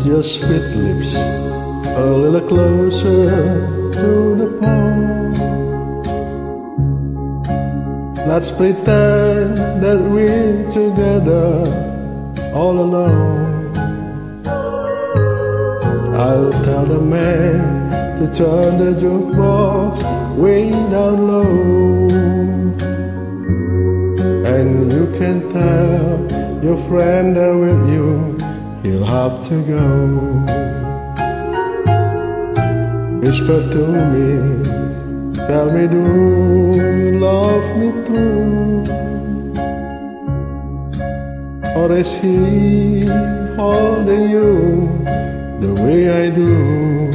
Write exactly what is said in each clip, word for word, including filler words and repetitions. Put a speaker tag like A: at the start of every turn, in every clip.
A: your sweet lips a little closer to the pole. Let's pretend that we're together all alone. I'll tell the man to turn the jukebox way down low, and you can tell your friend there with you, he'll have to go. Whisper to me, tell me, do you love me true? Or is he holding you the way I do?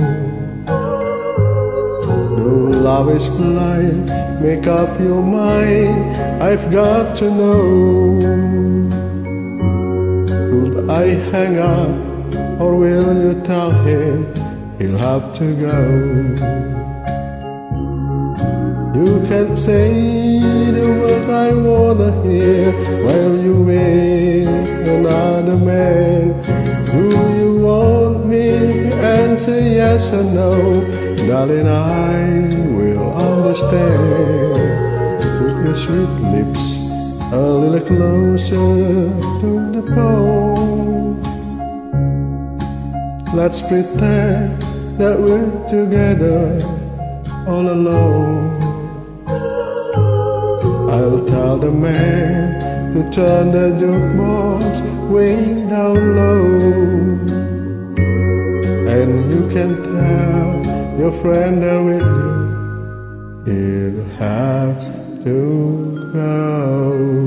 A: Though love is blind, make up your mind, I've got to know. Will I hang up, or will you tell him he'll have to go? You can say the words I wanna hear while you wait another man. Do you want me to answer yes or no? Darling, I will understand. Put your sweet lips a little closer to the pole. Let's pretend that we're together all alone. I'll tell the man to turn the jukebox way down low, and you can tell your friend there with you, he'll have to go.